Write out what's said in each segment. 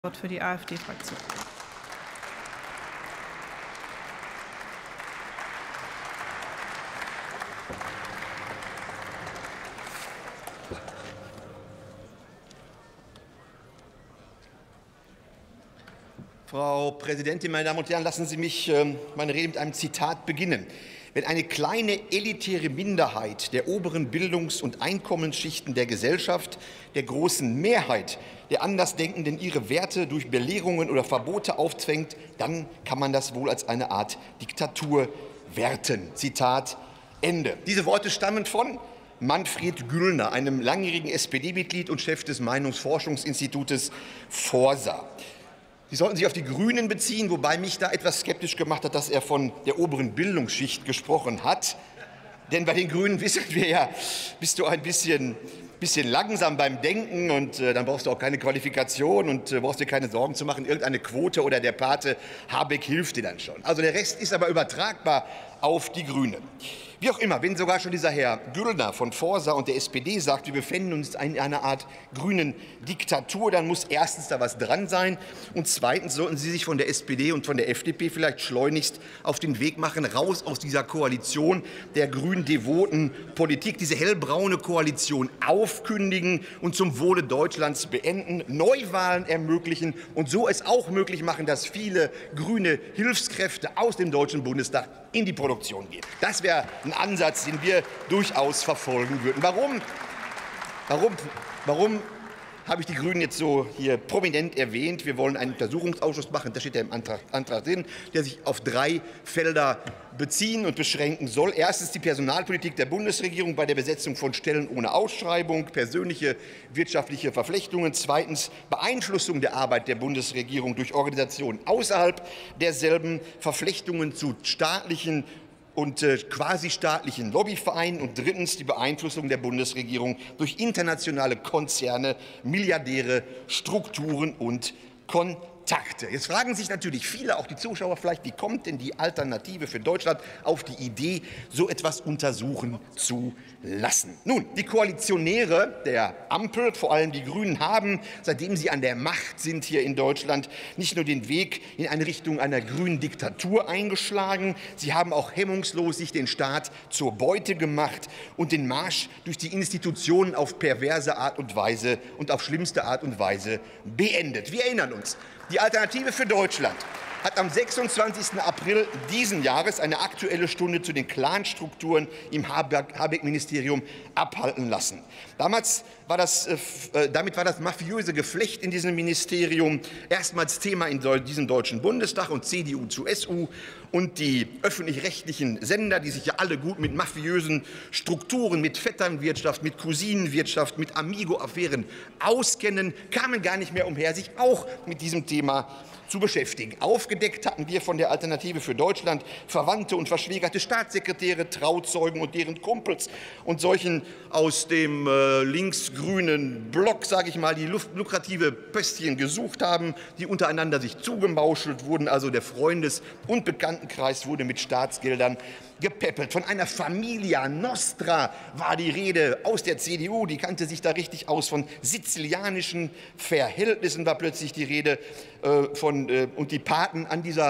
Wort für die AfD-Fraktion. Frau Präsidentin, meine Damen und Herren, lassen Sie mich meine Rede mit einem Zitat beginnen. Wenn eine kleine elitäre Minderheit der oberen Bildungs- und Einkommensschichten der Gesellschaft der großen Mehrheit der Andersdenkenden ihre Werte durch Belehrungen oder Verbote aufzwängt, dann kann man das wohl als eine Art Diktatur werten. Zitat Ende. Diese Worte stammen von Manfred Güllner, einem langjährigen SPD-Mitglied und Chef des Meinungsforschungsinstitutes Forsa. Sie sollten sich auf die Grünen beziehen, wobei mich da etwas skeptisch gemacht hat, dass er von der oberen Bildungsschicht gesprochen hat. Denn bei den Grünen wissen wir ja, bist du ein bisschen langsam beim Denken und dann brauchst du auch keine Qualifikation und brauchst dir keine Sorgen zu machen. Irgendeine Quote oder der Pate Habeck hilft dir dann schon. Also der Rest ist aber übertragbar auf die Grünen. Wie auch immer, wenn sogar schon dieser Herr Güllner von Forsa und der SPD sagt, wir befinden uns in einer Art grünen Diktatur, dann muss erstens da was dran sein und zweitens sollten Sie sich von der SPD und von der FDP vielleicht schleunigst auf den Weg machen, raus aus dieser Koalition der grün-devoten Politik, diese hellbraune Koalition aufkündigen und zum Wohle Deutschlands beenden, Neuwahlen ermöglichen und so es auch möglich machen, dass viele grüne Hilfskräfte aus dem Deutschen Bundestag in die Produktion gehen. Das wäre ein Ansatz, den wir durchaus verfolgen würden. Warum habe ich die Grünen jetzt so hier prominent erwähnt? Wir wollen einen Untersuchungsausschuss machen, das steht ja im Antrag drin, der sich auf 3 Felder beziehen und beschränken soll. Erstens die Personalpolitik der Bundesregierung bei der Besetzung von Stellen ohne Ausschreibung, persönliche wirtschaftliche Verflechtungen. Zweitens Beeinflussung der Arbeit der Bundesregierung durch Organisationen außerhalb derselben, Verflechtungen zu staatlichen und quasi-staatlichen Lobbyvereinen und drittens die Beeinflussung der Bundesregierung durch internationale Konzerne, Milliardäre, Strukturen und Kontakte. Jetzt fragen sich natürlich viele, auch die Zuschauer vielleicht, wie kommt denn die Alternative für Deutschland auf die Idee, so etwas untersuchen zu lassen? Nun, die Koalitionäre der Ampel, vor allem die Grünen, haben, seitdem sie an der Macht sind hier in Deutschland, nicht nur den Weg in eine Richtung einer grünen Diktatur eingeschlagen, sie haben auch hemmungslos sich den Staat zur Beute gemacht und den Marsch durch die Institutionen auf perverse Art und Weise und auf schlimmste Art und Weise beendet. Wir erinnern uns. Die Alternative für Deutschland hat am 26. April diesen Jahres eine Aktuelle Stunde zu den Clanstrukturen im Habeck-Ministerium abhalten lassen. Damit war das mafiöse Geflecht in diesem Ministerium erstmals Thema in diesem Deutschen Bundestag und CDU zu SU und die öffentlich-rechtlichen Sender, die sich ja alle gut mit mafiösen Strukturen, mit Vetternwirtschaft, mit Cousinenwirtschaft, mit Amigo-Affären auskennen, kamen gar nicht mehr umher, sich auch mit diesem Thema zu beschäftigen. Aufgedeckt hatten wir von der Alternative für Deutschland Verwandte und verschwägerte Staatssekretäre, Trauzeugen und deren Kumpels und solchen aus dem linksgrünen Block, sage ich mal, die lukrative Pöstchen gesucht haben, die untereinander sich zugemauschelt wurden. Also der Freundes- und Bekanntenkreis wurde mit Staatsgeldern gepäppelt. Von einer Familia Nostra war die Rede aus der CDU, die kannte sich da richtig aus. Von sizilianischen Verhältnissen war plötzlich die Rede und die Paten an die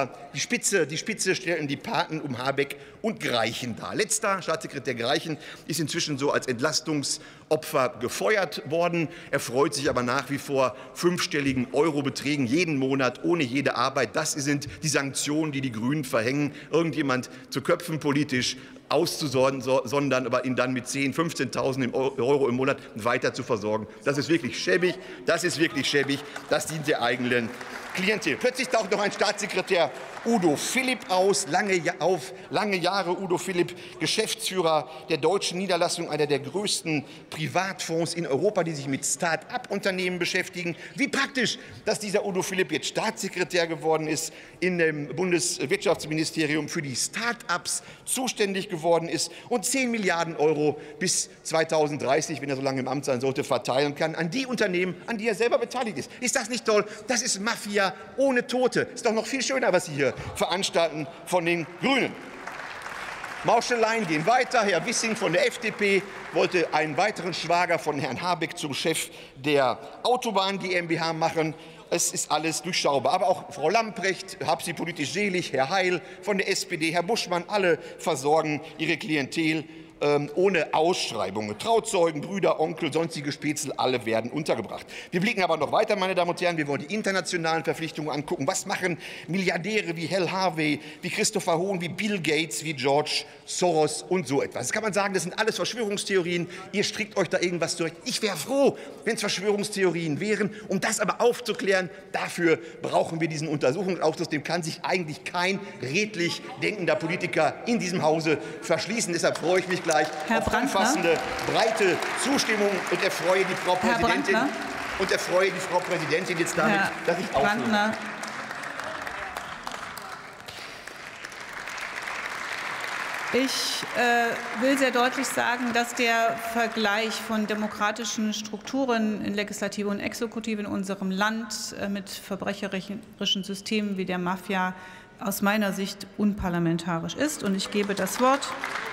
Spitze stellten die Paten um Habeck und Greichen dar. Letzter Staatssekretär Greichen ist inzwischen so als Entlastungsopfer gefeuert worden. Er freut sich aber nach wie vor 5-stelligen Eurobeträgen jeden Monat ohne jede Arbeit. Das sind die Sanktionen, die die Grünen verhängen, irgendjemand zu köpfen politisch, auszusondern, aber ihn dann mit 10.000, 15.000 Euro im Monat weiter zu versorgen. Das ist wirklich schäbig. Das dient der eigenen Klientel. Plötzlich taucht noch ein Staatssekretär Udo Philipp aus, lange Jahre Udo Philipp, Geschäftsführer der deutschen Niederlassung, einer der größten Privatfonds in Europa, die sich mit Start-up-Unternehmen beschäftigen. Wie praktisch, dass dieser Udo Philipp jetzt Staatssekretär geworden ist, in dem Bundeswirtschaftsministerium für die Start-ups zuständig geworden ist und 10 Milliarden Euro bis 2030, wenn er so lange im Amt sein sollte, verteilen kann an die Unternehmen, an die er selber beteiligt ist. Ist das nicht toll? Das ist Mafia ohne Tote. Ist doch noch viel schöner, was Sie hier veranstalten von den Grünen. Mauscheleien gehen weiter. Herr Wissing von der FDP wollte einen weiteren Schwager von Herrn Habeck zum Chef der Autobahn GmbH machen. Es ist alles durchschaubar. Aber auch Frau Lamprecht, hab sie politisch selig, Herr Heil von der SPD, Herr Buschmann, alle versorgen ihre Klientel ohne Ausschreibungen. Trauzeugen, Brüder, Onkel, sonstige Spätzle, alle werden untergebracht. Wir blicken aber noch weiter, meine Damen und Herren. Wir wollen die internationalen Verpflichtungen angucken. Was machen Milliardäre wie Hal Harvey, wie Christopher Hohn, wie Bill Gates, wie George Soros und so etwas? Das kann man sagen, das sind alles Verschwörungstheorien. Ihr strickt euch da irgendwas zurecht. Ich wäre froh, wenn es Verschwörungstheorien wären. Um das aber aufzuklären, dafür brauchen wir diesen Untersuchungsausschuss. Dem kann sich eigentlich kein redlich denkender Politiker in diesem Hause verschließen. Deshalb freue ich mich auf umfassende, breite Zustimmung und erfreue die Frau Präsidentin jetzt damit, dass ich aufhöre. Ich will sehr deutlich sagen, dass der Vergleich von demokratischen Strukturen in Legislative und Exekutive in unserem Land mit verbrecherischen Systemen wie der Mafia aus meiner Sicht unparlamentarisch ist. Und ich gebe das Wort